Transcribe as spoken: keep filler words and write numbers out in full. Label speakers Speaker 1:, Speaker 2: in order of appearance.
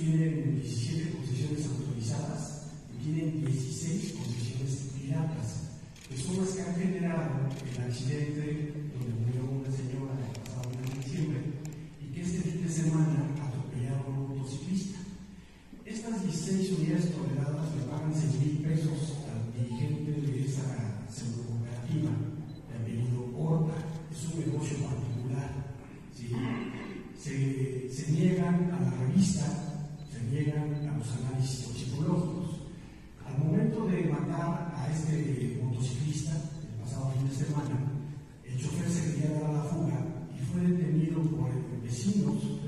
Speaker 1: tienen diecisiete concesiones autorizadas y tienen dieciséis concesiones piratas, que son las que han generado el accidente donde murió una señora el pasado mes de diciembre y que este fin de semana atropellaron a un motociclista. Estas dieciséis unidades toleradas le pagan seis mil pesos al dirigente de esa pseudo cooperativa de apellido Horta. Es un negocio particular. ¿Sí? Se, se niegan a la revista, se niegan a los análisis toxicológicos. Al momento de matar a este motociclista, el pasado fin de semana, el chofer se quería dar a la fuga y fue detenido por vecinos